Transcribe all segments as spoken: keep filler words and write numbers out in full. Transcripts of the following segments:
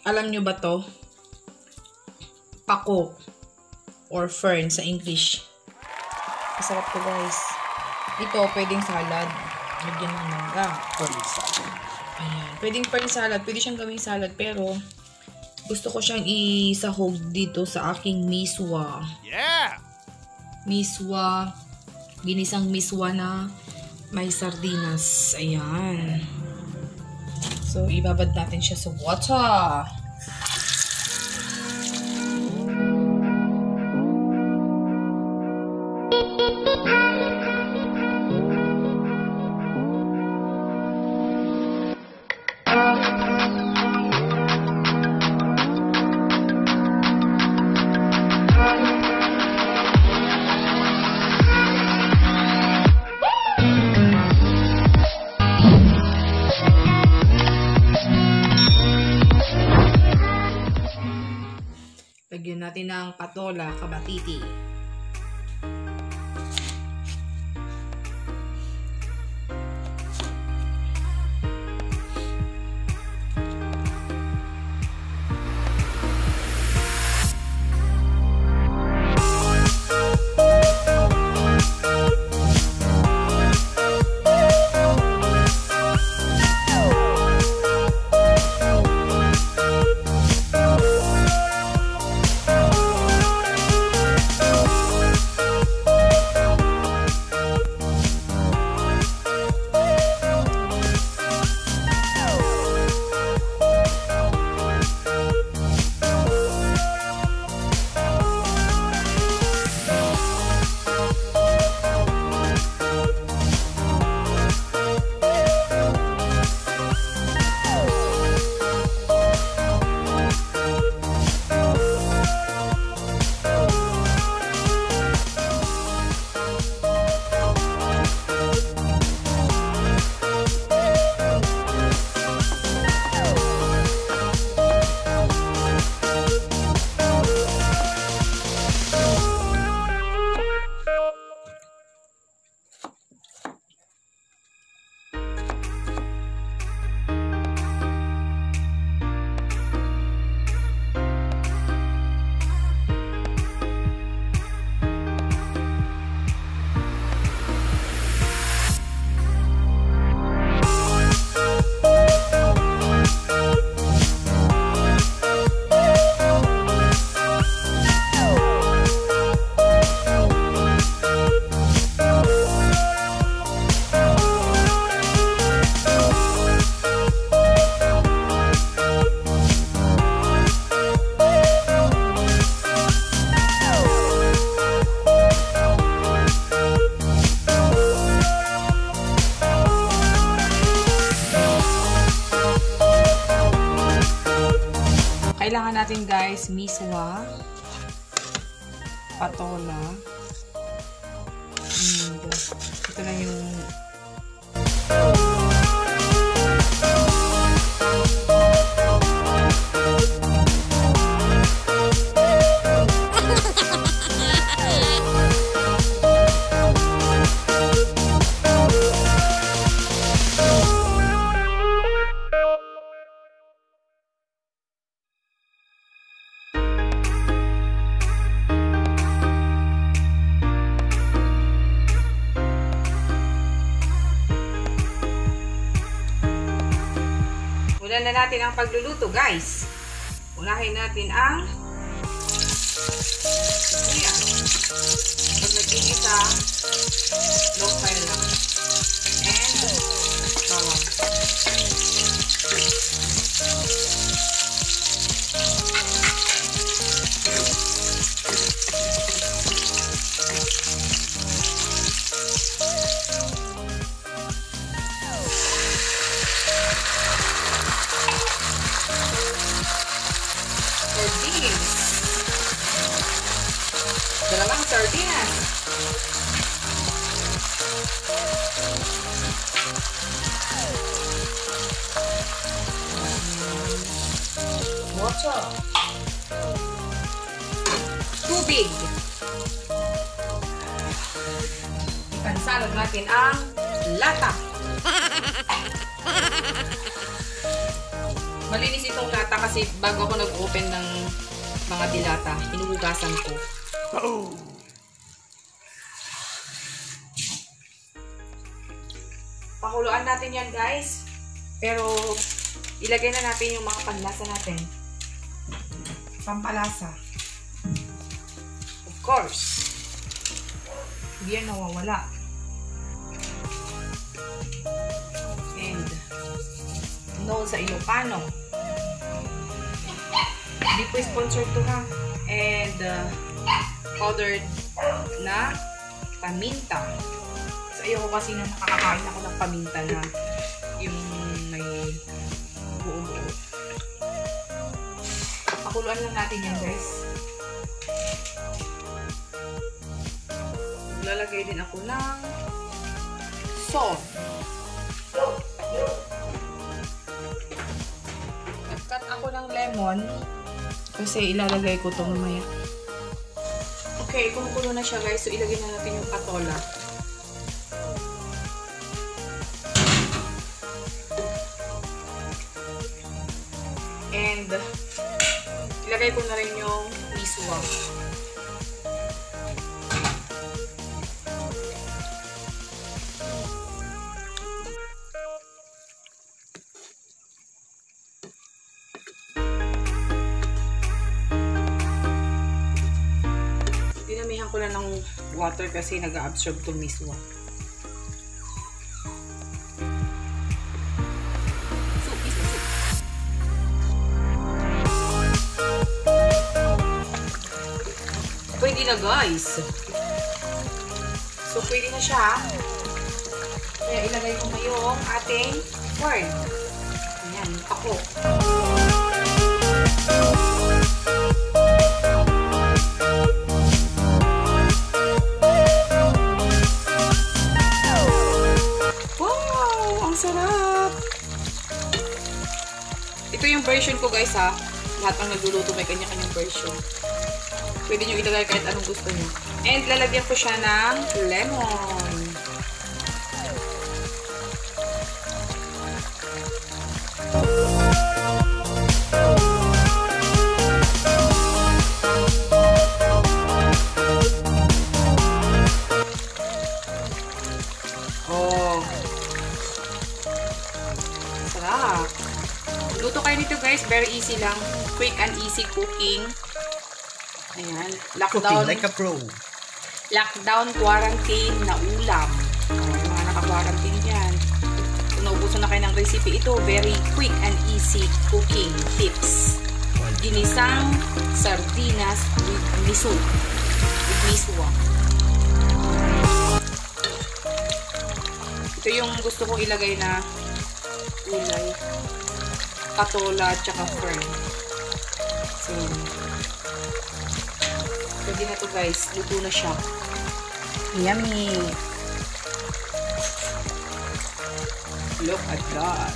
Alam nyo ba to? Pako or fern sa English. Masarap to guys. Ito, pwedeng salad. Lagyan ng mangga. Pwedeng salad. Ayan. Pwedeng fern salad. Pwede siyang gawing salad. Pero, gusto ko siyang isahog dito sa aking miswa. Yeah! Miswa. Ginisang miswa na may sardinas. Ayan. So, ibabad natin siya sa water. Lagyan natin ng patola, kabatiti. Kailangan natin guys, miswa, patola, and ito na yung Unahin na natin ang pagluluto, guys. Unahin natin ang ayan. Pag nag-iisa, low fire lang. And bawang. Dalawang sardinas. Water. Tubig. Ipansalog natin ang lata. Malinis itong lata kasi bago ako nag-open ng mga dilata, hinuhugasan ko. Oh. Pakuluan natin yan, guys. Pero, ilagay na natin yung mga panlasa natin. Pampalasa. Of course. Hindi yan nawawala. And, known sa Ilocano. Hindi po sponsored to ha. And, uh, powdered na paminta. So, ayoko kasi na nakakakain ako ng paminta na yung may buo-buo. Pakuluan lang natin yan, guys. Lalagay din ako ng salt. Nag-cut ako ng lemon kasi ilalagay ko ito mamaya. Okay, kumukulo na siya, guys. So, ilagay na natin yung patola. And, ilagay ko na rin yung miswa. Dinamihan ko na ng water kasi nag-absorb itong miswa. Pwede na, guys. So, pwede na siya. Kaya ilagay ko na yung ating corn. Ayan, ako. Wow! Ang sarap! Ito yung version ko, guys, ha. Lahat ng nagluluto may kanya-kanyang version. Pwede nyo ilagay kahit anong gusto nyo. And lalagyan ko siya ng lemon. Oh. Sarap. Luto kayo nito, guys. Very easy lang. Quick and easy cooking. Ayan. Lockdown. Cooking like a pro. Lockdown quarantine na ulam. Oh, yung mga naka-quarantine dyan. Kung naubusan na kayo ng recipe, ito very quick and easy cooking tips. Ginisang sardinas with miso. With miswa. Ito yung gusto kong ilagay na ulay. Patola at saka fern. So, pwede na to, guys. Luto na siya. Yummy! Look at that.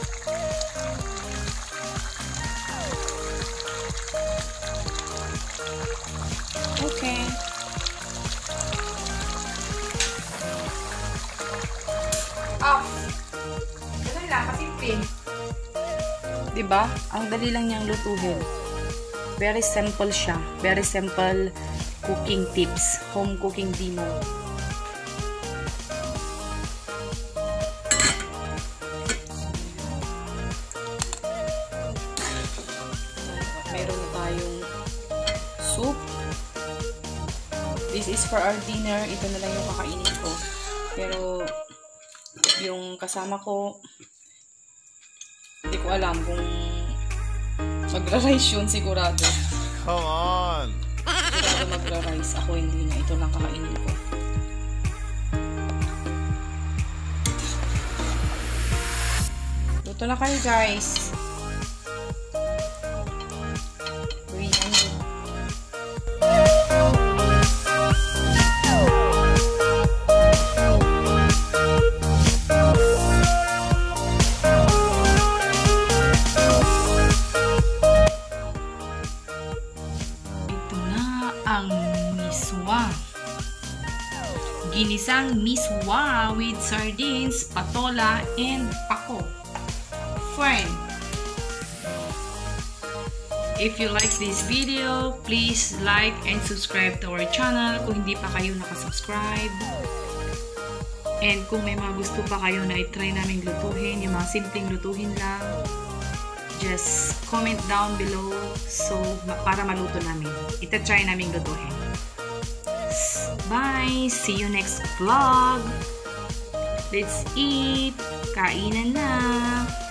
Okay. Off. Ganun lang, kasimple. Diba? Ang dali lang niyang lutuhin. Very simple siya. Very simple cooking tips. Home cooking demo. Meron na tayong soup. This is for our dinner. Ito na lang yung kakainin ko. Pero yung kasama ko, hindi ko alam kung magra-rice yun, sigurado. Come on! Sigurado magra-rice. Ako hindi na. Ito lang kakainin ko. Luto na kayo, guys. Biryani. Ang miswa. Ginisang miswa with sardines, patola, and pako. Fern. If you like this video, please like and subscribe to our channel kung hindi pa kayo nakasubscribe. And kung may mga gusto pa kayo na i-try namin lutuhin, yung mga simpleng lutuhin lang, just comment down below so para maluto namin. Ita-try namin lutuhin. Bye! See you next vlog! Let's eat! Kainan na!